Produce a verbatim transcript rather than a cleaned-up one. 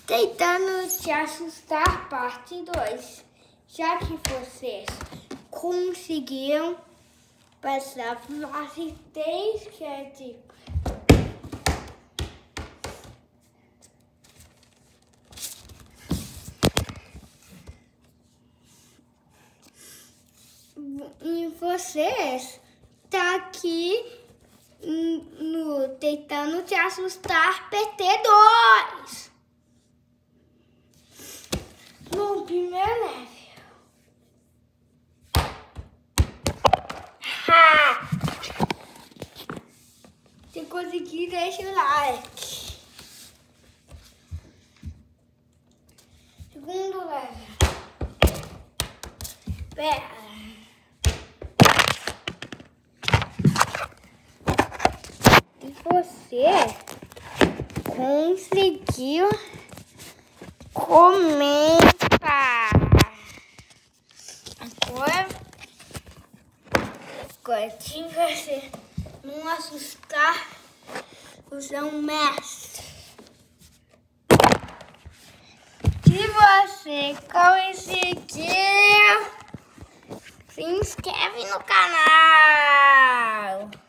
Tentando te assustar, parte dois. Já que vocês conseguiram passar por fase três, que é tipo... E vocês tá aqui no Tentando te assustar P T dois. No primeiro level. Ha! Se conseguir, deixa o like. Segundo level. Pera. E você conseguiu comentar. Agora, agora se você não assustar, você é um mestre. Se você conseguir, se inscreve no canal.